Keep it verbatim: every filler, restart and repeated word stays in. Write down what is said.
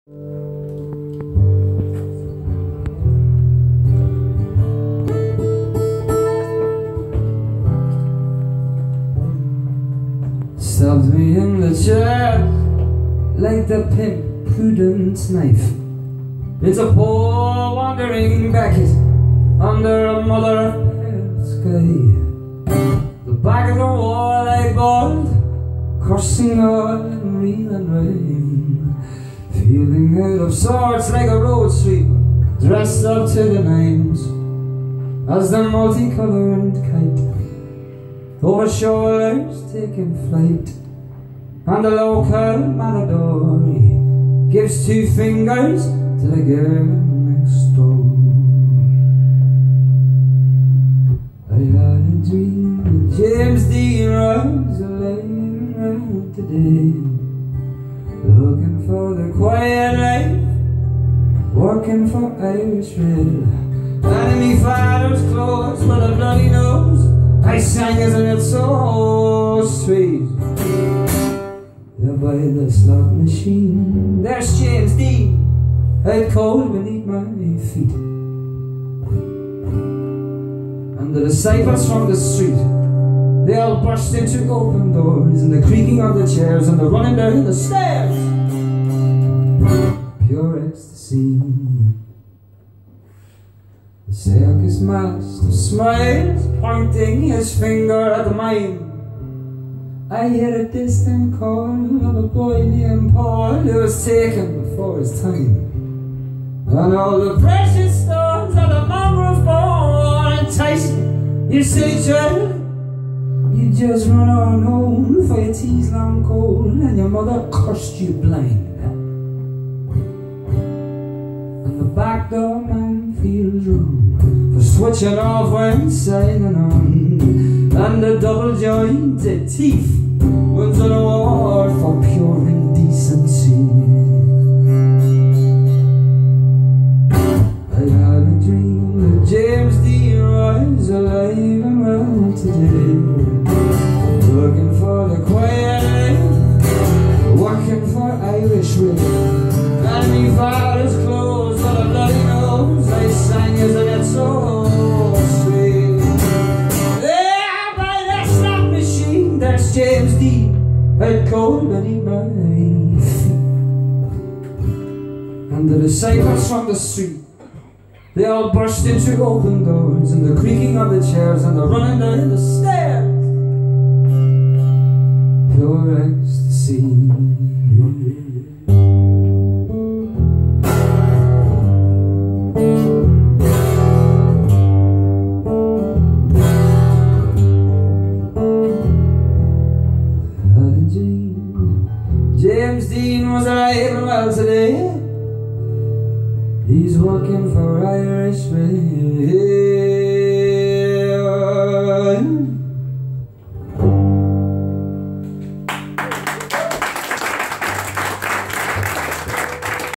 Stabbed me in the chest like the pimp Prudence knife. It's a poor wandering Beckett under a mother of pearl sky. The back of the wall I bawled, cursing all in real and rhyme, feeling out of sorts like a road sweeper dressed up to the nines, as the multicoloured kite over shoulders taking flight, and the local matador gives two fingers to the girl next door. I had a dream that James Dean was lying around today, looking for the quiet life, working for Irish Rail. Enemy father's clothes with a bloody nose, I sang, isn't it so sweet? There by the slot machine, there's James Dean, out cold beneath my feet. And the disciples from the street, they all burst into open doors, and the creaking of the chairs and the running down the stairs. Pure ecstasy. The circus master smiles, pointing his finger at the mine. I hear a distant call of a boy named Paul who was taken before his time. And all the precious stones of the mongrel's bone entice me. You silly child, you just run on home for your tea's long cold, and your mother cursed you blind. And the back door man feels wrong for switching off when signing on, and the double jointed teeth wins an award for pure indecency. I had a dream that James Dean was alive and well today, looking for the quiet life, working for Irish Rail. Enemy father's clothes with a bloody nose, I sang, isn't it so sweet? There by the slot machine, there's James Dean, out cold beneath my feet. And the disciples from the street, they all burst into open doors, and the creaking of the chairs and the running down the stairs. Pure ecstasy. James Dean was alive and well today. He's working for Irish Rail.